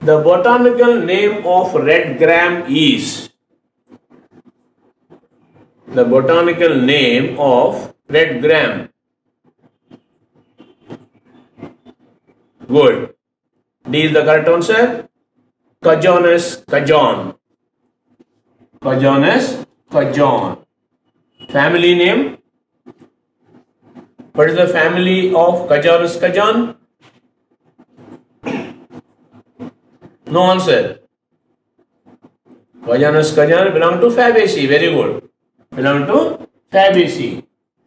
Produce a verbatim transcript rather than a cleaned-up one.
The botanical name of red gram is. The botanical name of red gram. Good. D is the correct answer. Cajonas cajon. Cajonas cajon. Family name. What is the family of Cajonas cajon? No answer. Cajonas cajon belong to Fabaceae. Very good. Belong to Fabaceae.